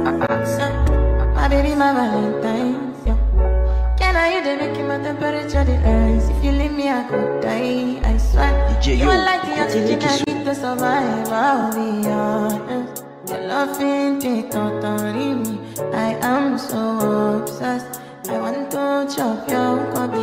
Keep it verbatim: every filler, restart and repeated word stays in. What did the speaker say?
So, my baby, my Valentine. Yeah. Can I you the making my temperature the rise? If you leave me, I could die. I swear. D J You Yo, are like the D J oxygen I Kisu. need to survive. I'll be honest. Your love ain't it, totally me. I am so obsessed. I want to chop your cup